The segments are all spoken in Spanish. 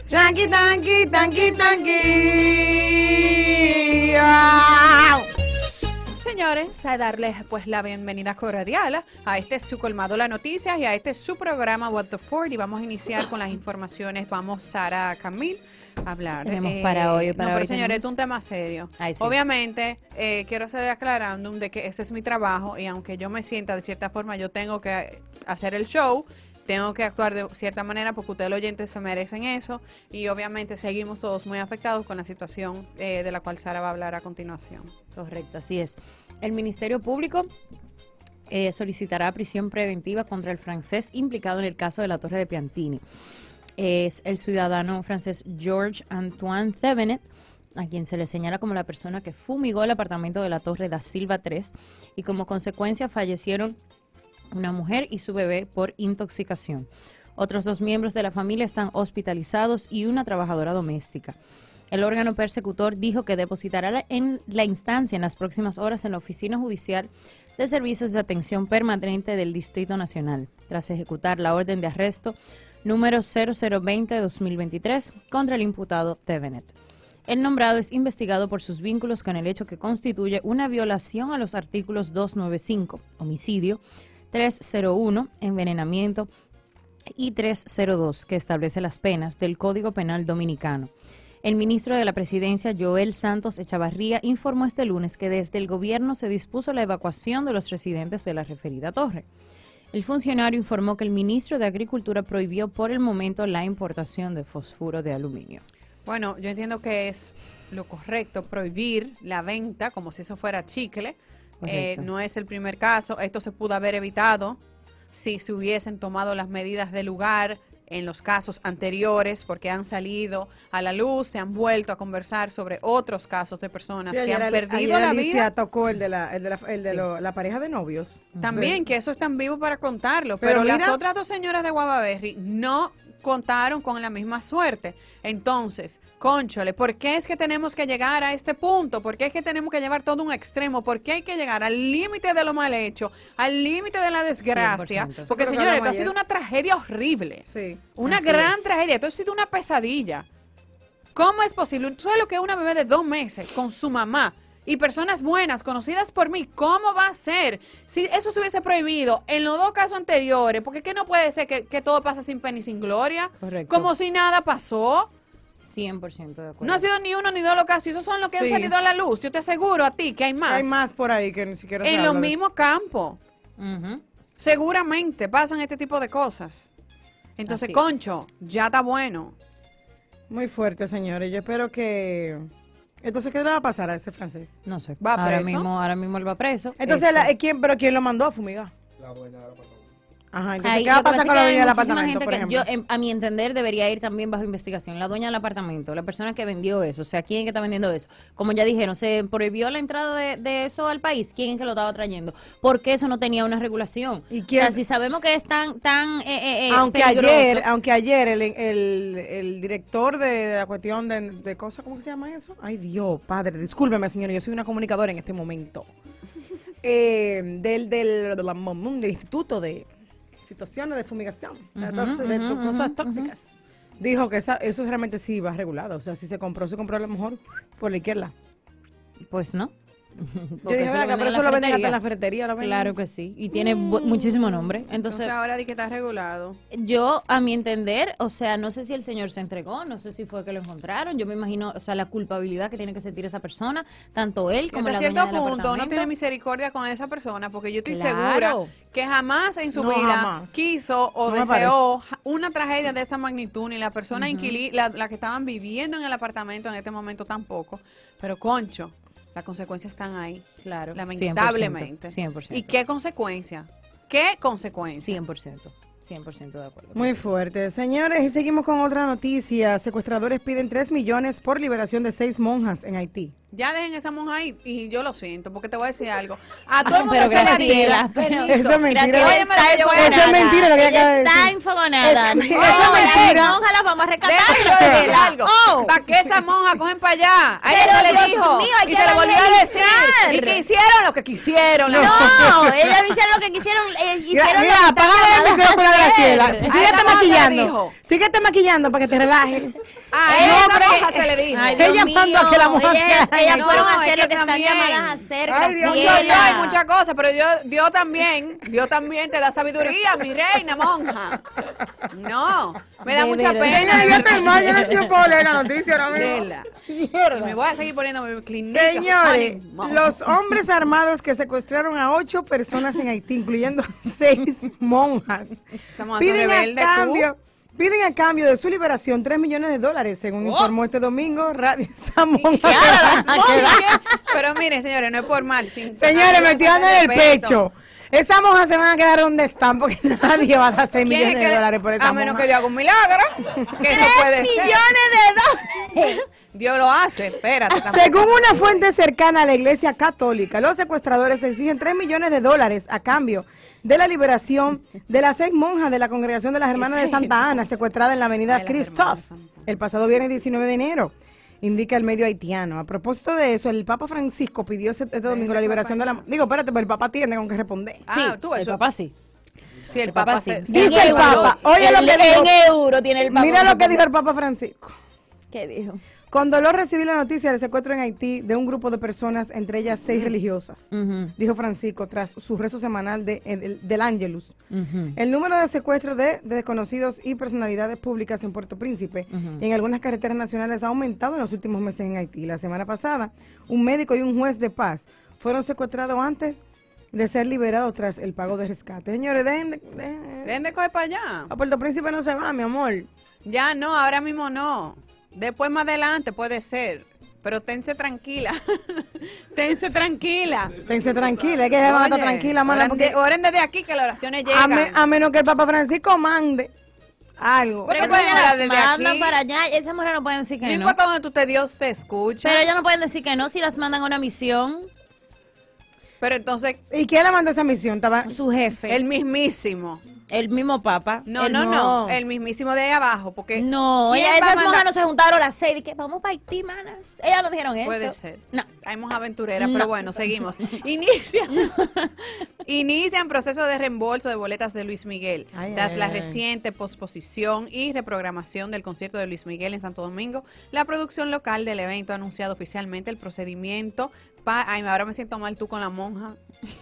Tanqui, tanqui, tanqui, tanqui. Señores, a darles pues la bienvenida cordial a este su colmado las noticias y a este su programa What the Ford, y vamos a iniciar con las informaciones. Vamos, Sara Camil, a hablar. Tenemos para hoy. Pero señores, es un tema serio. Ay, sí. Obviamente, quiero hacer aclarando de que ese es mi trabajo y aunque yo me sienta de cierta forma, yo tengo que hacer el show. Tengo que actuar de cierta manera porque ustedes los oyentes se merecen eso y obviamente seguimos todos muy afectados con la situación de la cual Sara va a hablar a continuación. Correcto, así es. El Ministerio Público solicitará prisión preventiva contra el francés implicado en el caso de la Torre de Piantini. Es el ciudadano francés Georges Antoine Thévenet, a quien se le señala como la persona que fumigó el apartamento de la Torre da Silva 3 y como consecuencia fallecieron una mujer y su bebé por intoxicación. Otros 2 miembros de la familia están hospitalizados y una trabajadora doméstica. El órgano persecutor dijo que depositará en la instancia en las próximas horas en la Oficina Judicial de Servicios de Atención Permanente del Distrito Nacional, tras ejecutar la orden de arresto número 0020-2023 contra el imputado Thévenet. El nombrado es investigado por sus vínculos con el hecho que constituye una violación a los artículos 295, homicidio, 301, envenenamiento, y 302, que establece las penas del Código Penal Dominicano. El ministro de la Presidencia, Joel Santos Echavarría, informó este lunes que desde el gobierno se dispuso la evacuación de los residentes de la referida torre. El funcionario informó que el ministro de Agricultura prohibió por el momento la importación de fosfuro de aluminio. Bueno, yo entiendo que es lo correcto prohibir la venta como si eso fuera chicle. No es el primer caso. Esto se pudo haber evitado si se hubiesen tomado las medidas de lugar en los casos anteriores, porque han salido a la luz, se han vuelto a conversar sobre otros casos de personas que han perdido la vida. Tocó el de la pareja de novios. También, que eso están vivos para contarlo, pero las otras 2 señoras de Guavaberry no contaron con la misma suerte. Entonces, cónchole, ¿por qué es que tenemos que llegar a este punto? ¿Por qué es que tenemos que llevar todo un extremo? ¿Por qué hay que llegar al límite de lo mal hecho, al límite de la desgracia? 100%. Porque, señores, esto ha sido una tragedia horrible. Sí. Una gran tragedia. Esto ha sido una pesadilla. ¿Cómo es posible? ¿Tú sabes lo que es una bebé de 2 meses con su mamá? Y personas buenas, conocidas por mí, ¿cómo va a ser? Si eso se hubiese prohibido en los 2 casos anteriores, porque ¿qué no puede ser que todo pasa sin pena y sin gloria? Correcto. Como si nada pasó. 100% de acuerdo. No ha sido ni 1 ni 2 los casos, y esos son los que han Sí. salido a la luz. Yo te aseguro a ti que hay más. Hay más por ahí que ni siquiera se En habla los de mismos campos. Ujú. Seguramente pasan este tipo de cosas. Entonces, Así concho, ya está bueno. eso. Muy fuerte, señores. Yo espero que... Entonces, ¿qué le va a pasar a ese francés? No sé. ¿Va ahora preso? mismo él va preso. Entonces, ¿quién lo mandó a fumigar? La dueña del apartamento. Ajá, entonces, ¿qué va a pasar con la dueña del apartamento, por ejemplo? A mi entender, debería ir también bajo investigación. La dueña del apartamento, la persona que vendió eso, o sea, ¿quién es que está vendiendo eso? Como ya dijeron, se prohibió la entrada de eso al país. ¿Quién es que lo estaba trayendo? Porque eso no tenía una regulación. ¿Y quién? O sea, si sabemos que es tan Aunque peligroso. ayer el director de la cuestión de cosas, ¿cómo que se llama eso? Ay, Dios, padre, discúlpeme, señor, yo soy una comunicadora en este momento. Del Instituto de Situaciones de Fumigación, de cosas tóxicas. Dijo que eso realmente sí va regulado. O sea, si se compró a lo mejor por la izquierda. Pues no. Yo dije, venga, pero eso lo venden hasta en la ferretería. Lo venden. Claro que sí. Y tiene muchísimo nombre. Entonces ahora di que está regulado. Yo, a mi entender, o sea, no sé si el señor se entregó, no sé si fue que lo encontraron. Yo me imagino, o sea, la culpabilidad que tiene que sentir esa persona, tanto él como hasta la cierto dueña del punto no apartamento. tiene misericordia con esa persona, porque yo estoy Claro. segura que jamás en su No, vida jamás. quiso o No me deseó una tragedia de esa magnitud, ni la persona la que estaban viviendo en el apartamento en este momento tampoco. Pero concho, las consecuencias están ahí. Claro, Lamentablemente. 100%. ¿Y qué consecuencia? ¿Qué consecuencia? 100% de acuerdo. Muy fuerte. Señores, y seguimos con otra noticia. Secuestradores piden 3 millones por liberación de 6 monjas en Haití. Ya dejen esa monja ahí, y yo lo siento, porque te voy a decir algo. A todo el mundo Pero se le Graciela, diga, pero- Eso es mentira. Graciela, está Óyeme lo que yo voy a Eso es decir. mentira lo que ella acaba de Está decir. enfogonada. Eso es mentira. Monjas las vamos a rescatar. Déjame yo decir Graciela. algo. Oh. ¿Para qué esas monjas cogen para allá? A ella Pero se le Dios dijo. mío, hay y que se le volvió a decir. evangelizar. Y que hicieron lo que quisieron. No, ellas hicieron lo que quisieron. Hicieron Mira, la apágale el mitad micrófono a Graciela, A síguete esa monja se le maquillando. dijo. Síguete maquillando para que te relajes. A No, esa pero- monja se le dijo. Ay, Ella Dios mandó a que la mujer ellas sea- No, fueron a es hacer que lo que están también. llamadas a hacer, Ay, Dios Mucho Graciela. Dios y muchas cosas, pero Dios también te da sabiduría, mi reina monja. No, me da De mucha verdad. pena. de Yo verdad. estoy mal, yo no puedo leer la noticia ahora mismo. Léela. Y Mierda. me voy a seguir poniendo mi clínica. Señores, ánimo. los hombres armados que secuestraron a 8 personas en Haití, incluyendo 6 monjas, Estamos piden a rebeldes, piden a cambio de su liberación $3 millones, según Oh. informó este domingo Radio Samón. Pero miren, señores, no es por mal. Señores, metieron en el respeto. pecho. Esas monjas se van a quedar donde están porque nadie va a dar 6 ¿Quién es millones de dólares por esa A menos monja. que Dios haga un milagro. Que eso puede ser. millones de dólares. Dios lo hace, espérate. tampoco. Según una fuente cercana a la Iglesia Católica, los secuestradores exigen $3 millones a cambio de la liberación de las 6 monjas de la Congregación de las Hermanas de Santa Ana, secuestradas en la avenida Ay, las Hermanas Christoph de Santa Ana. el pasado viernes 19 de enero, indica el medio haitiano. A propósito de eso, el Papa Francisco pidió este domingo la liberación de la... Digo, espérate, pero el Papa tiene con qué responder. Ah, tú el eso. papá sí. Sí, el Papa sí. se Dice el evaluó. Papa, oye lo que dijo, En euro tiene el papá. mira lo que dijo el Papa Francisco. ¿Qué dijo? Con dolor recibí la noticia del secuestro en Haití de un grupo de personas, entre ellas 6 religiosas, dijo Francisco tras su rezo semanal del Ángelus. El número de secuestros de desconocidos y personalidades públicas en Puerto Príncipe y en algunas carreteras nacionales ha aumentado en los últimos meses en Haití. La semana pasada, un médico y un juez de paz fueron secuestrados antes de ser liberados tras el pago de rescate. Señores, Dejen de coger para allá. a Puerto Príncipe no se va, mi amor. Ya no, ahora mismo no. Después más adelante puede ser. Pero tense tranquila. Tense tranquila. Tense tranquila, es que se van a estar Oye, tranquila, mana, porque oren desde aquí que las oraciones llegan. a menos que el Papa Francisco mande algo. Pero Pero pueden ellas orar las desde mandan aquí. para allá. Esas mujeres no pueden decir No que no. importa donde tú estés, Dios te escucha. Pero ellas no pueden decir que no si las mandan a una misión. Pero entonces, ¿Y quién le mandó esa misión? Estaba... Su jefe. el mismísimo. El mismo papa. No, El no, no, no. el mismísimo de ahí abajo. Porque No, ¿quién ellas, va a esas mandar? monjas no se juntaron las 6 y que vamos para Haití, manas. Ellas no dijeron eso. Puede ser. No. Hay monjas aventureras, No. pero bueno, seguimos. Inician proceso de reembolso de boletas de Luis Miguel. Ay, Tras ay, la ay. reciente posposición y reprogramación del concierto de Luis Miguel en Santo Domingo, la producción local del evento ha anunciado oficialmente el procedimiento. Ay, ahora me siento mal tú con la monja.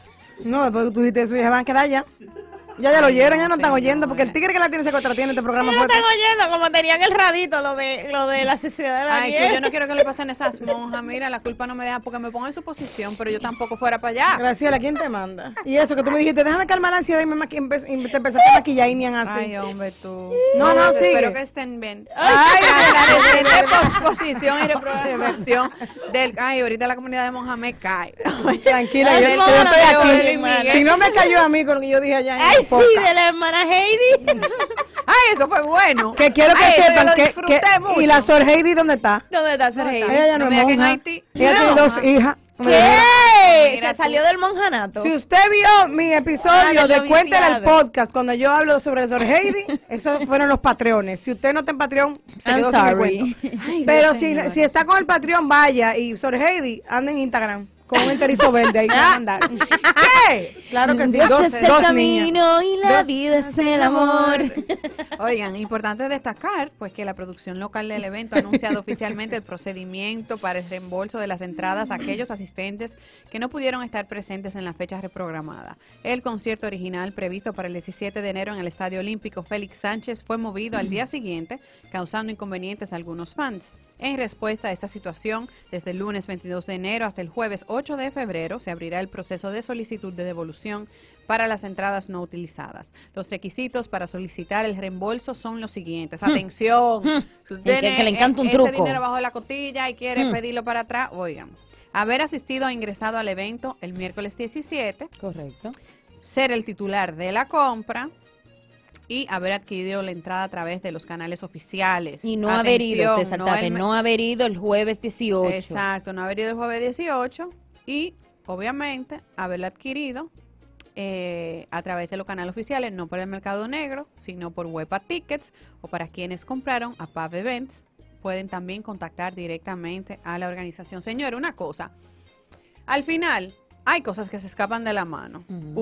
No, después que tú dijiste eso, ya se van a quedar ya. Ya lo oyeron, ya no están señores. oyendo, porque el tigre que la tiene secuestrada tiene este programa Ellos lo fuerte. están oyendo, como tenían el radito, lo de la sociedad de Ay, Daniel. que yo no quiero que le pasen a esas monjas. Mira, la culpa no me deja porque me pongo en su posición, pero yo tampoco fuera para allá. Graciela, ¿quién te manda? Y eso que tú me dijiste, déjame calmar la ansiedad y te empezaste a maquillar y ni así. Ay, hombre, tú. No, no, sigue. Espero que estén bien. Ay, La reciente posposición y reprogramación del... Ay, ahorita la comunidad de monjas me cae. Tranquila, Ay, yo no, estoy no, aquí. Luis Miguel. Si no me cayó a mí con lo que yo dije allá en Ay, el sí, podcast. de la hermana Heidi. Ay, eso fue bueno. Que quiero que Ay, eso yo sepan lo que, disfruté mucho. ¿y la Sor Heidi dónde está? ¿Dónde está Sor Heidi? Ella ya no, No es me hagan monja. Haití. Ella No, tiene 2 monja. hijas. ¿Qué? Mira Se tú. salió del monjanato. Si usted vio mi episodio Ah, de del Cuéntale al noviciado. podcast, cuando yo hablo sobre Sor Heidi, esos fueron los Patreones. Si usted no está en Patreon, se I'm quedó sin el sorry. cuento. Ay, Pero Dios, señor. si está con el Patreon, vaya. Y Sor Heidi, anda en Instagram con un enterizo verde ahí para andar. ¿Qué? Claro que sí, Dios dos es el niñas. camino y la Dos- vida es el amor. Oigan, importante destacar pues que la producción local del evento ha anunciado oficialmente el procedimiento para el reembolso de las entradas a aquellos asistentes que no pudieron estar presentes en la fecha reprogramada. El concierto original previsto para el 17 de enero en el Estadio Olímpico Félix Sánchez fue movido al día siguiente, causando inconvenientes a algunos fans. En respuesta a esta situación, desde el lunes 22 de enero hasta el jueves 8 de febrero se abrirá el proceso de solicitud de devolución para las entradas no utilizadas. Los requisitos para solicitar el reembolso son los siguientes. Atención, si usted El que tiene le encanta un ese truco. dinero bajo la costilla y quiere pedirlo para atrás, oigan. Haber asistido o ingresado al evento el miércoles 17, Correcto. ser el titular de la compra y haber adquirido la entrada a través de los canales oficiales. Y no haber ido, te Atención, saltaste, el- no haber ido el jueves 18. Exacto, no haber ido el jueves 18 y obviamente haberlo adquirido a través de los canales oficiales, no por el mercado negro, sino por Huepa Tickets o para quienes compraron a Pub Events, pueden también contactar directamente a la organización. Señor, una cosa, al final, hay cosas que se escapan de la mano.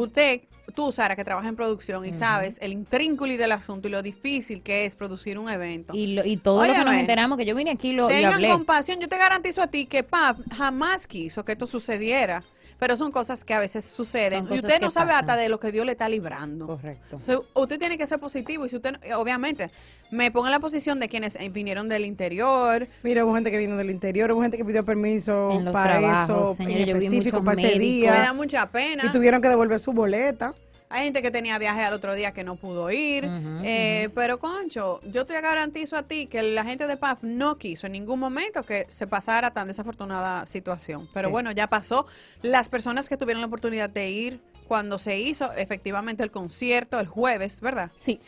Tú, Sara, que trabajas en producción y sabes el intrínculo del asunto y lo difícil que es producir un evento. Y todo lo que nos enteramos, que yo vine aquí y hablé. Tengan compasión, yo te garantizo a ti que PAF jamás quiso que esto sucediera. Pero son cosas que a veces suceden. Y usted no sabe hasta de lo que Dios le está librando. Correcto. Usted tiene que ser positivo. Y si usted, obviamente, me pongo en la posición de quienes vinieron del interior. Mira, hubo gente que vino del interior, hubo gente que pidió permiso para trabajos, eso, señor, en específico para ese día. Me da mucha pena. Y tuvieron que devolver su boleta. Hay gente que tenía viaje al otro día que no pudo ir, pero concho, yo te garantizo a ti que la gente de PAF no quiso en ningún momento que se pasara tan desafortunada situación. Pero bueno, ya pasó. Las personas que tuvieron la oportunidad de ir cuando se hizo efectivamente el concierto el jueves, ¿verdad? Sí.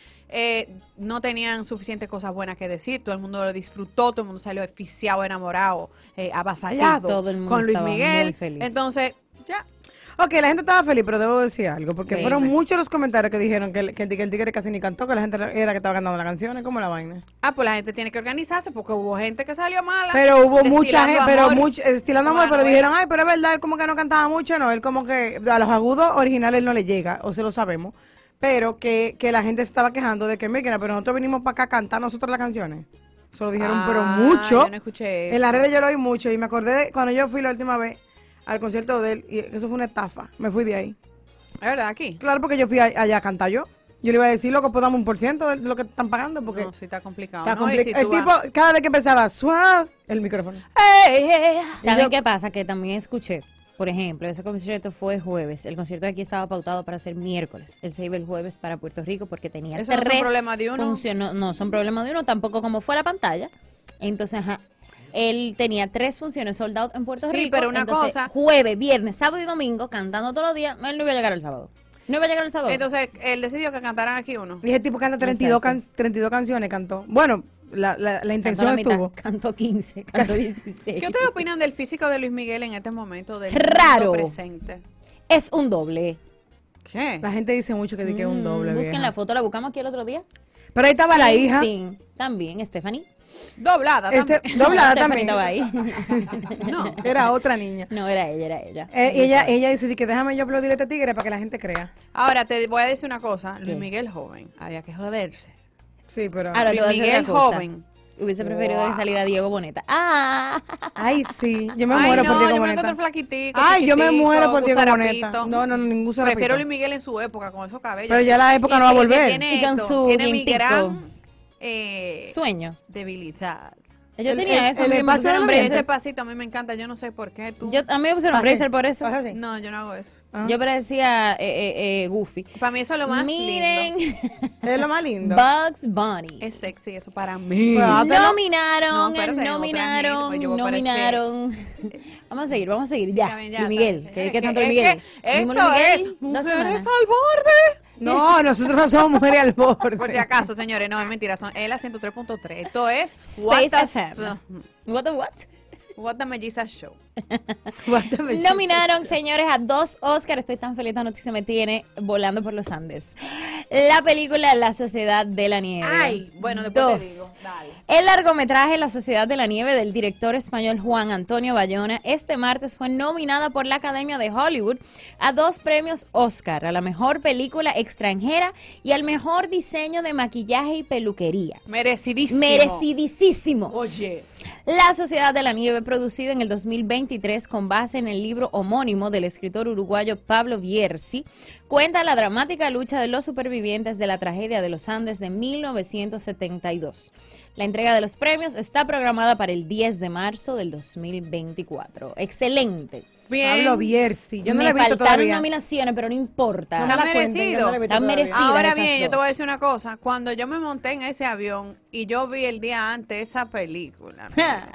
No tenían suficientes cosas buenas que decir, todo el mundo lo disfrutó, todo el mundo salió eficiado, enamorado, avasallado todo el mundo con Luis estaba Miguel. muy feliz. Entonces, ya. Ok, la gente estaba feliz, pero debo decir algo, porque fueron muchos los comentarios que dijeron que el tigre casi ni cantó, que la gente era que estaba cantando las canciones, como la vaina. Pues la gente tiene que organizarse porque hubo gente que salió mala. Pero hubo mucha gente, estilando amor, pero él dijeron, ay, pero es verdad, él como que no cantaba mucho, no, él como que a los agudos originales no le llega, o se lo sabemos, pero que la gente se estaba quejando de que, mira, pero nosotros vinimos para acá a cantar nosotros las canciones. Eso lo dijeron, pero mucho. Yo no escuché eso. En las redes yo lo oí mucho y me acordé de cuando yo fui la última vez al concierto de él, y eso fue una estafa. Me fui de ahí. ¿Es verdad? ¿Aquí? Claro, porque yo fui allá a cantar yo. Yo le iba a decir, loco, pues dame 1% de lo que están pagando, porque... No, sí está complicado. Está ¿No? Y si el tú tipo, cada vez que empezaba, suave, el micrófono. ¿Saben qué pasa? Que también escuché, por ejemplo, ese concierto fue jueves. El concierto de aquí estaba pautado para ser miércoles. Él se iba el jueves para Puerto Rico porque tenía ¿Eso no son problemas de uno? No son problemas de uno, tampoco como fue la pantalla. Entonces, él tenía 3 funciones sold out en Puerto Rico. Sí, pero una cosa... Jueves, viernes, sábado y domingo, cantando todos los días, él no iba a llegar el sábado. No iba a llegar el sábado. Entonces, él decidió que cantaran aquí uno. Y ese tipo canta 32 canciones, cantó. Bueno, la intención estuvo. Cantó 15, cantó 16. ¿Qué ustedes opinan del físico de Luis Miguel en este momento del Raro. presente? Es un doble. ¿Qué? La gente dice mucho que es un doble. Busquen vieja. la foto, la buscamos aquí el otro día. Pero ahí estaba la hija. También, Stephanie. Doblada también. Doblada Stephanie también. estaba ahí. No. Era otra niña. No, era ella. Ella dice que déjame yo aplaudir a este tigre para que la gente crea. Ahora, te voy a decir una cosa. Luis Miguel joven. Había que joderse. Sí, pero... Ahora, Luis Miguel joven. Hubiese preferido que saliera Diego Boneta. Ay, sí. Yo me muero por Diego yo me Boneta. encuentro flaquitico. Ay, yo me chiquitico, muero por Diego gusarapito. Boneta. No, ningún zarapito. Prefiero Luis Miguel en su época, con esos cabellos. Pero ya la época no va a volver. Y con su tiene mi vientico. gran Sueño. debilidad. Yo tenía eso. el me espacio pusieron de bracer. Ese pasito a mí me encanta, yo no sé por qué tú. A mí me pusieron bracer por eso. ¿Pasa así? No, yo no hago eso. Yo parecía Goofy. Para mí eso es lo más Miren, lindo. Es lo más lindo. Bugs Bunny. Es sexy eso para mí. Pero, Nominaron, No, espérate, nominaron. Vamos a seguir, ya. está bien, ya, Luis Miguel, está bien. ¿qué tanto Es Luis Miguel? que Vimos esto Luis Miguel, es 2 Mujeres semanas. al borde. No, nosotros no somos mujeres al borde. Por si acaso, señores, no es mentira, son él a 103.3. Esto es Space What FM. What? What the Melissa Show. Nominaron, señores, a 2 Oscars. Estoy tan feliz, esta noticia me tiene volando por los Andes. La película La Sociedad de la Nieve. Ay, bueno, después te 2. digo. Dale. El largometraje La Sociedad de la Nieve del director español Juan Antonio Bayona este martes fue nominada por la Academia de Hollywood a 2 premios Oscar, a la mejor película extranjera y al mejor diseño de maquillaje y peluquería. Merecidísimo. Merecidísimos. Oye. La Sociedad de la Nieve, producida en el 2023 con base en el libro homónimo del escritor uruguayo Pablo Bierzi, cuenta la dramática lucha de los supervivientes de la tragedia de los Andes de 1972. La entrega de los premios está programada para el 10 de marzo del 2024. Excelente. Bien. Pablo Bierzi. Yo no Me la he visto faltaron todavía. nominaciones, pero no importa. No me la Está cuenten, yo merecido. no la he visto Está todavía. merecido. Ahora esas bien, yo te dos. voy a decir una cosa. Cuando yo me monté en ese avión y yo vi el día antes esa película,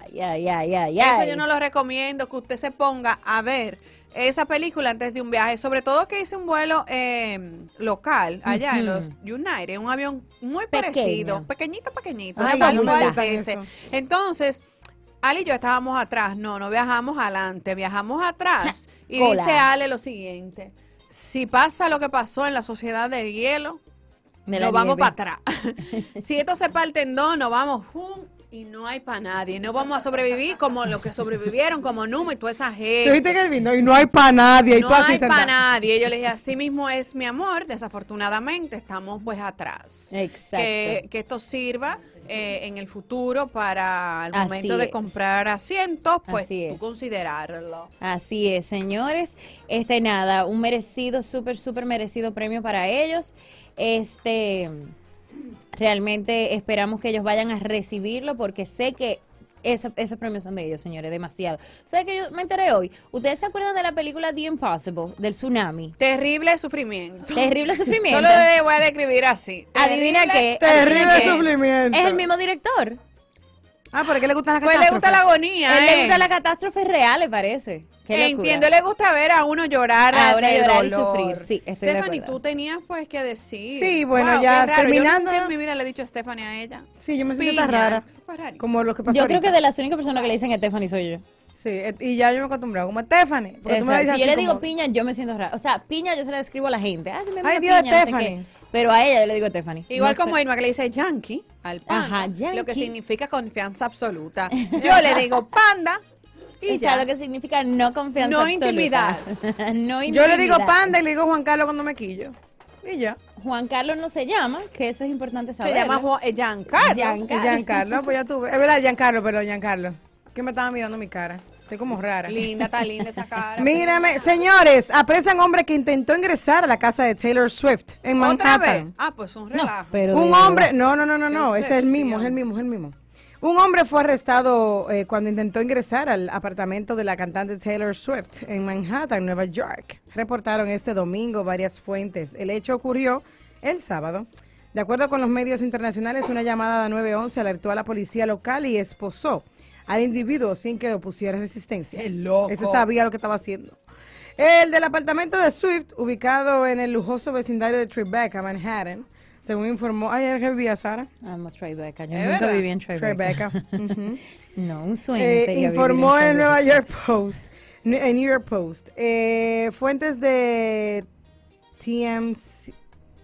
eso yo no lo recomiendo que usted se ponga a ver esa película antes de un viaje. Sobre todo que hice un vuelo local allá en los United, un avión muy parecido, pequeñito. Ay, tal no me cual gusta ese. eso. Entonces, Ale y yo estábamos atrás. No viajamos adelante, viajamos atrás. Y Cola. dice Ale lo siguiente: si pasa lo que pasó en la Sociedad del Hielo, De la nos vamos nieve. para atrás. Si esto se parte en 2, nos vamos Y no hay para nadie. No vamos a sobrevivir como los que sobrevivieron, como Numa y toda esa ¿Tú gente. viste que él vino? Y no hay para nadie. Y No tú así hay para sentada. nadie. Yo le dije, así mismo es mi amor. Desafortunadamente estamos pues atrás. Exacto. Que esto sirva en el futuro para el Así momento de es. comprar asientos, pues Así tú es. considerarlo. Así es, señores. Nada, un merecido, súper merecido premio para ellos. Realmente esperamos que ellos vayan a recibirlo porque sé que esos premios son de ellos, señores, demasiado. ¿Sabes que yo me enteré hoy? ¿Ustedes se acuerdan de la película The Impossible, del tsunami? Terrible sufrimiento. Terrible sufrimiento. Solo voy a describir así. Adivina qué. Terrible adivina qué. sufrimiento. Es el mismo director. Ah, ¿por qué le gustan las Pues le gusta la agonía. Él le gusta las catástrofes reales, parece. Qué locura. Entiendo, le gusta ver a uno llorar, A uno de llorar y dolor. sufrir, sí, estoy de Stephanie, acuerdo. tú tenías pues que decir. Sí, bueno, Wow, ya qué raro. terminando. Yo nunca en mi vida le he dicho a Stephanie a ella. Sí, yo me siento tan Piña, rara. súper raro. Como lo que pasó Yo creo ahorita. que de las únicas personas que le dicen a Stephanie soy yo. Sí, y ya yo me he acostumbrado. Como Stephanie. Porque tú me Exacto. dices Si yo así le digo como- piña, yo me siento rara. O sea, piña yo se la describo a la gente. Ah, se me Ay, envía Dios, piña, no sé Stephanie. qué. Pero a ella yo le digo Stephanie. Igual No sé. como Irma que le dice yankee al panda, Ajá, yankee. lo que significa confianza absoluta. Yo le digo panda y O sea, ya. lo que significa no confianza No absoluta. intimidad. No Yo le digo intimidad. panda y le digo Juan Carlos cuando me quillo. Y ya. Juan Carlos no se llama, que eso es importante Se saber. llama Giancarlo. Giancarlo. Y Giancarlo, pues ya tuve. Es verdad, Giancarlo, pero Giancarlo. Que me estaba mirando mi cara. Estoy como rara. Linda, está linda esa cara. Mírame, señores, apresan hombre que intentó ingresar a la casa de Taylor Swift en ¿Otra vez? Manhattan. Ah, pues un No, relajo. pero Un de hombre, verdad. no, Qué ese es el mismo, es el obsesión. mismo, es el mismo. Un hombre fue arrestado cuando intentó ingresar al apartamento de la cantante Taylor Swift en Manhattan, Nueva York. Reportaron este domingo varias fuentes. El hecho ocurrió el sábado. De acuerdo con los medios internacionales, una llamada de 911 alertó a la policía local y esposó al individuo sin que opusiera resistencia. ¡Qué loco! Ese sabía lo que estaba haciendo. El del apartamento de Swift, ubicado en el lujoso vecindario de Tribeca, Manhattan, según informó, ayer que vivía Sara. Vamos, Tribeca. Yo ¿Es nunca verdad? viví en Tribeca. Tribeca. Ujú. No, un sueño sería Informó vivir en Nueva Tribeca. York Post, en New York Post. Fuentes de TMZ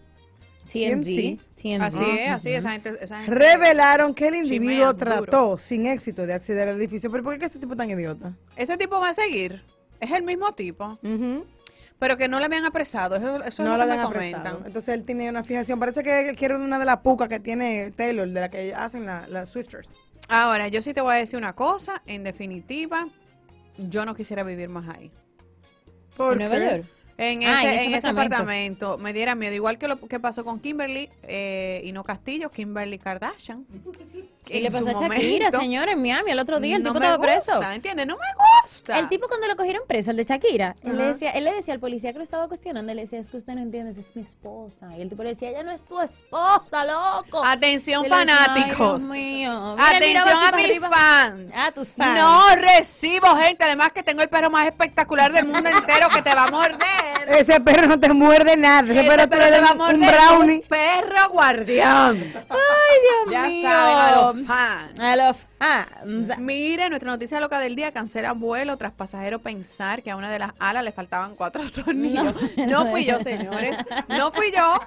TMZ. Así es, así es, esa gente revelaron que el individuo Chimean trató sin éxito de acceder al edificio. ¿Pero por qué ese tipo tan idiota? Ese tipo va a seguir. Es el mismo tipo. Ujú. Pero que no le habían apresado. Eso es No lo lo que me habían comentan. apresado. Entonces él tiene una fijación. Parece que él quiere una de las pucas que tiene Taylor, de la que hacen las Swifters. Ahora, yo sí te voy a decir una cosa. En definitiva, yo no quisiera vivir más ahí. ¿Por ¿En Nueva qué? York? En Ah, ese apartamento me diera miedo. Igual que lo que pasó con Kimberly y no Castillo, Kimberly Kardashian. Y le En pasó su a Shakira, momento. señor, en Miami el otro día. El No tipo me estaba preso. gusta, ¿entiendes? No me gusta. El tipo cuando lo cogieron preso, el de Shakira, él le, Ajá. decía al policía que lo estaba cuestionando, él le decía, es que usted no entiende, esa es mi esposa. Y el tipo le decía, ella no es tu esposa, loco. Atención, Y él le decía, fanáticos. Ay, Dios mío. Mira, Atención miraba así a para mis arriba. fans. A tus fans. No recibo gente. Además que tengo el perro más espectacular del mundo entero que te va a morder. Ese perro no te muerde nada. Ese perro tú le te das va a un morder. brownie. Un perro guardián. Ay, Dios Ya mío. saben, a los fans. A los fans. Mire, nuestra noticia loca del día: cancelan vuelo tras pasajero pensar que a una de las alas le faltaban 4 tornillos. No fui yo, señores. No fui yo.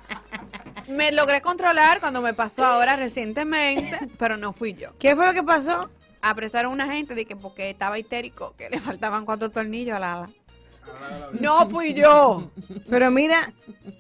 Me logré controlar cuando me pasó ahora recientemente, pero no fui yo. ¿Qué fue lo que pasó? Apresaron a una gente de que porque estaba histérico, que le faltaban 4 tornillos al ala. No fui yo. Pero mira,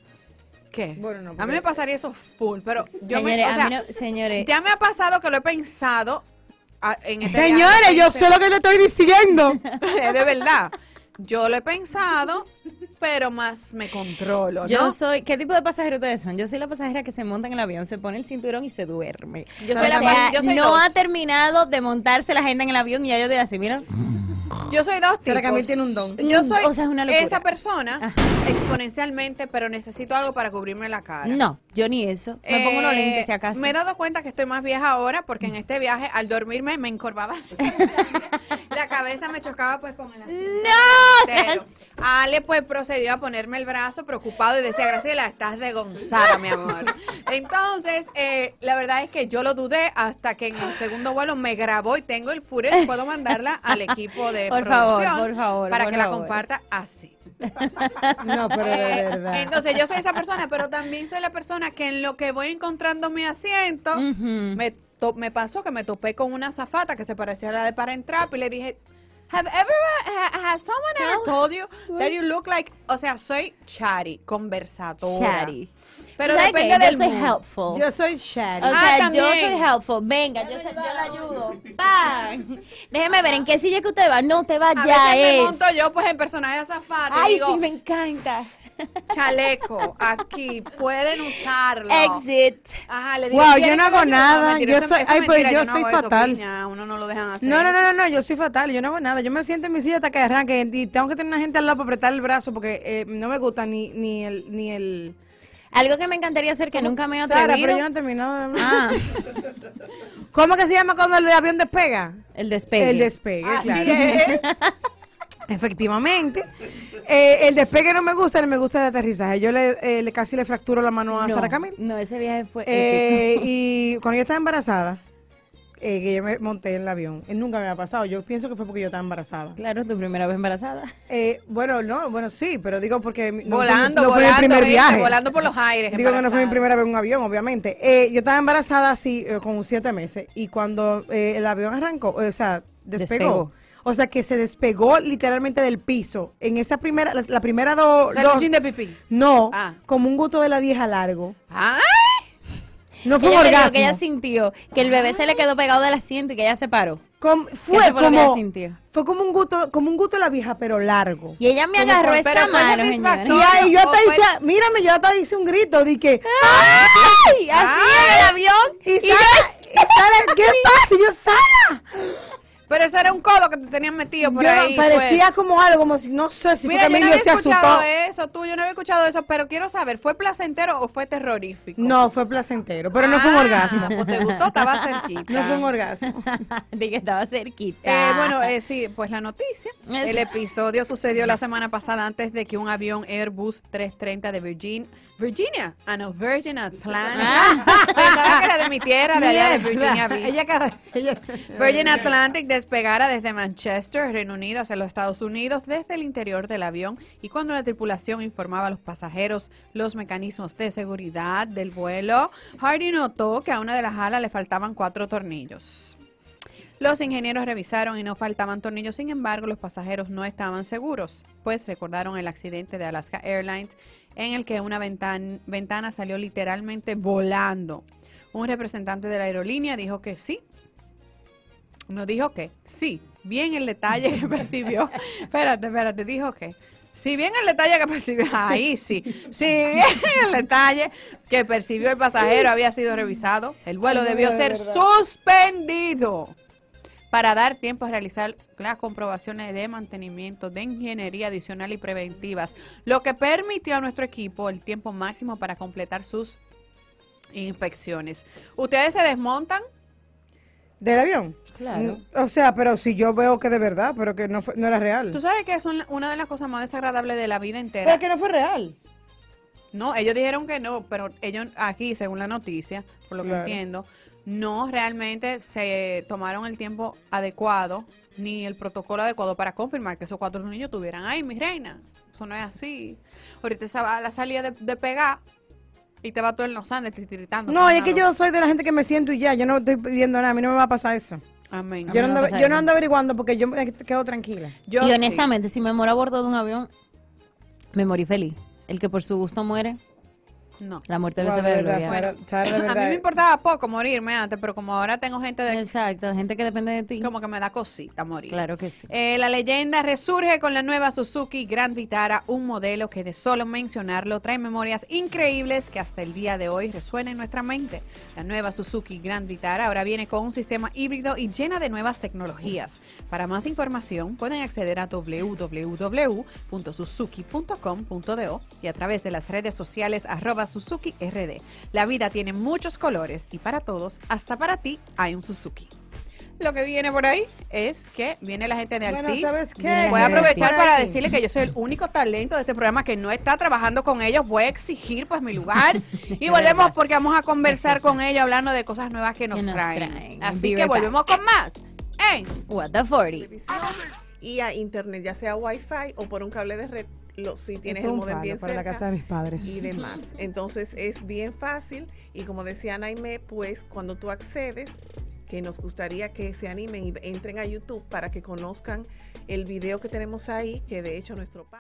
¿Qué? Bueno, no, a mí porque- me pasaría eso full, pero yo Señores, o sea, a mí no, señores. ya me ha pasado que lo he pensado en este señores, viaje, yo sé lo que le estoy diciendo. de verdad. Yo lo he pensado, pero más me controlo, ¿no? Yo soy, ¿qué tipo de pasajero ustedes son? Yo soy la pasajera que se monta en el avión, se pone el cinturón y se duerme. Yo soy O la sea, yo soy no dos. ha terminado de montarse la gente en el avión y ya yo digo así, mira. Yo soy dos tipos. ¿Será que a mí tiene un don? Yo soy O sea, es una locura. esa persona exponencialmente, pero necesito algo para cubrirme la cara. No, yo ni eso. Me pongo unos lentes si acaso. Me he dado cuenta que estoy más vieja ahora porque en este viaje al dormirme me encorvaba así. La cabeza me chocaba pues con el asiento entero. Ale pues procedió a ponerme el brazo preocupado y decía, Graciela, estás de Gonzaga, mi amor. Entonces, la verdad es que yo lo dudé hasta que en el segundo vuelo me grabó y tengo el footage, puedo mandarla al equipo de Por favor, producción por favor, para por que la favor. comparta así. No, pero de verdad. Entonces yo soy esa persona, pero también soy la persona que en lo que voy encontrando mi asiento, Ujú. me me pasó que me topé con una azafata que se parecía a la de Para Entrar y le dije, has someone ever told you that you look like, o sea, soy chatty, conversadora. Chatty. Pero ¿Sabes depende qué? del Yo soy mood. helpful. Yo soy Shari. O sea, también. yo soy helpful. Venga, yo la ayudo. ¡Pam! Déjeme ver, ¿en qué silla que usted va? No, te va A ya veces me es. monto yo pues en personaje azafata y Ay, digo, sí, me encanta. chaleco, aquí, pueden usarlo. Exit. Ajá, le digo, Wow, ¿quieren yo no que lo hago ayude? nada. Mentira, Yo eso- soy, eso ay, es pues mentira, yo no soy hago eso, fatal. piña, uno no lo dejan hacer. No, yo soy fatal, yo no hago nada. Yo me siento en mi silla hasta que arranque y tengo que tener una gente al lado para apretar el brazo porque no me gusta ni el... Algo que me encantaría hacer que nunca me he Sara, atrevido. pero yo no he terminado de... Ah, ¿Cómo que se llama cuando el avión despega? el despegue. El despegue, Así claro. es. Efectivamente. El despegue no me gusta, ni me gusta el aterrizaje. Yo casi le fracturo la mano a No, Sara Camil. no, ese viaje fue Y cuando yo estaba embarazada, que yo me monté en el avión, nunca me ha pasado. Yo pienso que fue porque yo estaba embarazada. Claro, tu primera vez embarazada. Bueno, sí, pero digo porque Volando, no fue mi primer gente, viaje. volando por los aires. Digo que no fue mi embarazada. primera vez en un avión, obviamente. Yo estaba embarazada así, con 7 meses, y cuando el avión arrancó, o sea, despegó. O sea, que se despegó literalmente del piso. En esa primera, la primera Salió un chin de pipí. no, Ah. como un gusto de la vieja largo. ¡Ay! No fue un Ella me dijo orgasmo. que ella sintió que el bebé se le quedó pegado del asiento y que ella se paró. Fue Eso fue lo que ella como, sintió. fue como un gusto de la vieja, pero largo. Y ella me Como agarró pero esa fue mano, satisfactorio. Y señora. ahí yo hasta fue- hice, mírame, yo hasta hice un grito, dije, ¡Ay! Así en el avión. y Sara, ¿qué pasa? Y yo, Sara. Pero eso era un codo que te tenían metido por Yo ahí. parecía como algo, como si, no sé, si Mira, fue que yo no Emilio había se escuchado asustó. eso, yo no había escuchado eso, pero quiero saber, ¿fue placentero o fue terrorífico? No, fue placentero, pero no fue un orgasmo. Pues te gustó, estaba cerquita. No fue un orgasmo. De que estaba cerquita. Bueno, sí, pues la noticia. Es- El episodio sucedió la semana pasada antes de que un avión Airbus 330 de Virgin Atlantic. Pensaba que era de mi tierra, de allá de Virginia Beach. Virgin Atlantic despegara desde Manchester, Reino Unido, hacia los Estados Unidos, desde el interior del avión, y cuando la tripulación informaba a los pasajeros los mecanismos de seguridad del vuelo, Hardy notó que a una de las alas le faltaban 4 tornillos. Los ingenieros revisaron y no faltaban tornillos, sin embargo, los pasajeros no estaban seguros, pues recordaron el accidente de Alaska Airlines en el que una ventana salió literalmente volando. Un representante de la aerolínea dijo que sí. No dijo que sí. Bien el detalle que percibió. Espérate, dijo que. Si bien el detalle que percibió, ahí sí. Si bien el detalle que percibió el pasajero había sido revisado, el vuelo debió ser suspendido para dar tiempo a realizar las comprobaciones de mantenimiento, de ingeniería adicional y preventivas, lo que permitió a nuestro equipo el tiempo máximo para completar sus inspecciones. ¿Ustedes se desmontan? ¿Del avión? Claro. O sea, pero si yo veo que de verdad, pero que no era real. Tú sabes que son una de las cosas más desagradables de la vida entera. Pero que no fue real. No, ellos dijeron que no, pero ellos aquí, según la noticia, por lo que Claro. entiendo, no realmente se tomaron el tiempo adecuado ni el protocolo adecuado para confirmar que esos 4 niños tuvieran. Ay, mi reina, eso no es así. Ahorita esa va la salida de pegar y te va todo en los Andes titiritando. No, y es que yo soy de la gente que me siento y ya, yo no estoy viendo nada, a mí no me va a pasar eso. Amén. A Yo mí no, me va a ando, pasar yo no eso. ando averiguando porque yo me quedo tranquila. Yo Y sí. honestamente, si me muero a bordo de un avión, me morí feliz. El que por su gusto muere, No. la muerte Wow, le de sabe verdad, gloria. Sara, de A mí verdad. me importaba poco morirme antes, pero como ahora tengo gente de Exacto, gente que depende de ti. como que me da cosita morir. Claro que sí. La leyenda resurge con la nueva Suzuki Grand Vitara, un modelo que de solo mencionarlo trae memorias increíbles que hasta el día de hoy resuenan en nuestra mente. La nueva Suzuki Grand Vitara ahora viene con un sistema híbrido y llena de nuevas tecnologías. Para más información pueden acceder a www.suzuki.com.do y a través de las redes sociales @SuzukiRD. La vida tiene muchos colores y para todos, hasta para ti, hay un Suzuki. Lo que viene por ahí es que viene la gente de Bueno, Altis. ¿sabes qué? Voy a aprovechar Por para aquí. decirle que yo soy el único talento de este programa que no está trabajando con ellos. Voy a exigir pues mi lugar y volvemos porque vamos a conversar con ellos hablando de cosas nuevas que nos traen. Así Be que right volvemos con más. ¡Ey! What the 40. Y a internet, ya sea Wi-Fi o por un cable de red si tienes el modem bien para cerca, la casa de mis padres y demás. Entonces es bien fácil y como decía Naimé, pues cuando tú accedes, que nos gustaría que se animen y entren a YouTube para que conozcan el video que tenemos ahí, que de hecho nuestro